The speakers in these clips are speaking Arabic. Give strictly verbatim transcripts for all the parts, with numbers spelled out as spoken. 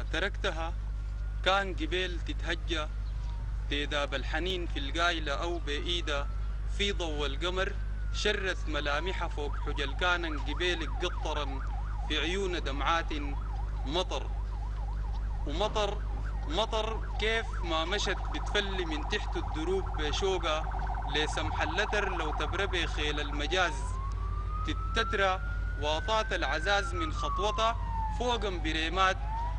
تركتها كان قبيل تتهجى تيداب الحنين في القايلة أو بإيدة في ضوء القمر شرت ملامحها فوق حجل كان قبيل قطرا في عيون دمعات مطر ومطر مطر كيف ما مشت بتفلي من تحت الدروب بشوقة لسمح اللتر لو تبربي خيل المجاز تتترى واطات العزاز من خطوتها فوق بريمات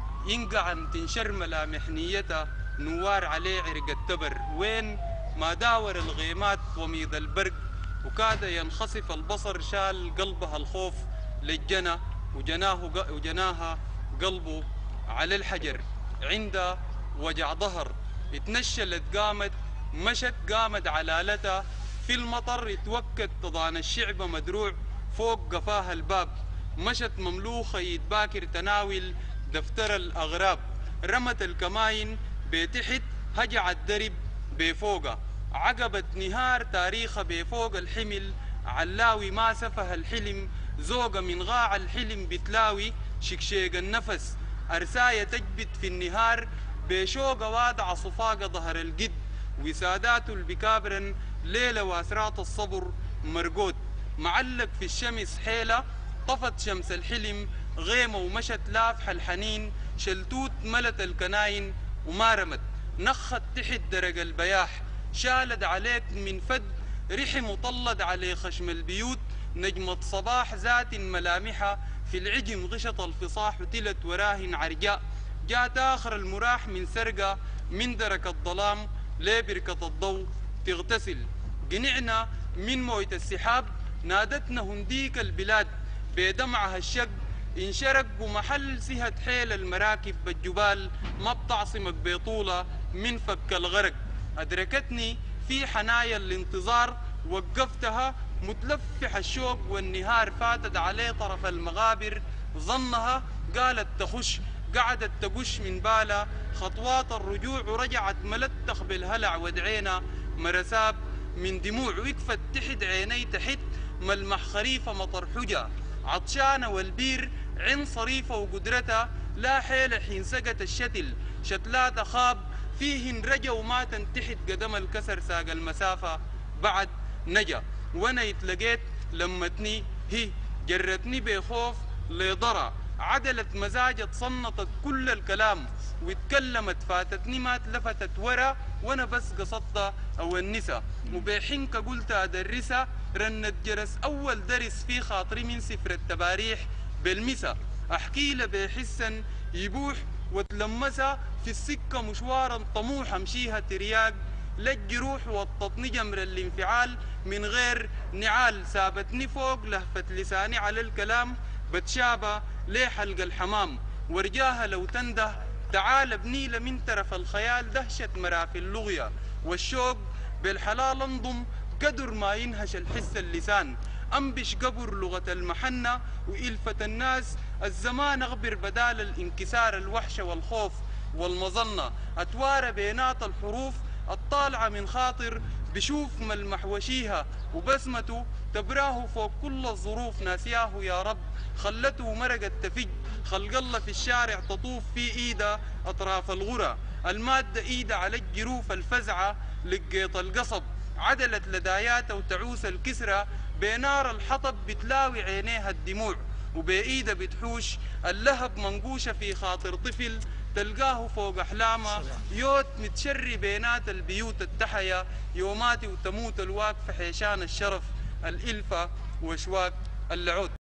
ينقع تنشر ملامح نيتها نوار عليه عرق التبر وين ما داور الغيمات وميض البرق وكاد ينخسف البصر شال قلبها الخوف للجنى وجناه وجناها قلبه على الحجر عند وجع ظهر اتنشلت قامت مشت قامت علالتها في المطر اتوكت تضان الشعب مدروع فوق قفاها الباب مشت مملوخة يتباكر تناول دفتر الأغراب رمت الكماين بتحت هجع الدرب بفوقها عقبت نهار تاريخها بفوق الحمل علاوي ما سفه الحلم زوجة من غاع الحلم بتلاوي شكشيق النفس أرساية تجبت في النهار بشوقة وادع صفاقة ظهر القد وسادات البكابرن ليلة واسرات الصبر مرقود معلق في الشمس حيلة طفت شمس الحلم غيمة ومشت لافح الحنين شلتوت ملت الكناين وما رمت نخت تحت درج البياح شالد عليك من فد رحم وطلد عليه خشم البيوت نجمة صباح ذات ملامحها في العجم غشط الفصاح وتلت وراهن عرجاء جات آخر المراح من سرقة من درك الظلام لبركة الضوء تغتسل قنعنا من موية السحاب نادتنا هنديك البلاد بدمعها الشق انشرق ومحل سهت حيل المراكب بالجبال ما بتعصمك بطولة من فك الغرق أدركتني في حنايا الانتظار وقفتها متلفح الشوق والنهار فاتت عليه طرف المغابر ظنها قالت تخش قعدت تقش من بالا خطوات الرجوع ورجعت ملتخ بالهلع ودعينا مرساب من دموع وقفت تحت عيني تحت ملمح خريفة مطر حجة عطشانة والبير عين صريفة وقدرتها لا حيل حين سقت الشتل شتلات خاب فيهن رجا وما تنتحت قدم الكسر ساق المسافة بعد نجا وانا يتلقيت لمتني هي جرتني بخوف لضرع عدلت مزاجة صنطت كل الكلام واتكلمت فاتتني ما تلفتت ورا وانا بس قصدت او النسا وبحنك قلت ادرسها رنت جرس اول درس في خاطري من سفر التباريح بالمسا احكي له بحسا يبوح وتلمسها في السكة مشوارا طموح امشيها ترياق للجروح وطتني جمر الانفعال من غير نعال سابتني فوق لهفة لساني على الكلام بتشابه ليه حلق الحمام ورجاها لو تنده تعال بنيلة من ترف الخيال دهشة مرافي اللغية والشوق بالحلال انضم قدر ما ينهش الحس اللسان انبش قبر لغة المحنة وإلفة الناس الزمان اغبر بدال الانكسار الوحشة والخوف والمظنة اتوارى بينات الحروف الطالعة من خاطر بشوف ملمح وشيها وبسمته تبراه فوق كل الظروف ناسياه يا رب خلته مرقت تفج خلق الله في الشارع تطوف في ايده اطراف الغرى المادة ايده على الجروف الفزعة لقيت القصب عدلت لداياته وتعوس الكسرة بنار الحطب بتلاوي عينيها الدموع وبايده بتحوش اللهب منقوشة في خاطر طفل تلقاه فوق أحلامه يوت متشري بينات البيوت التحية يوماتي وتموت الواقفة حيشان الشرف الإلفة وشواك اللعود.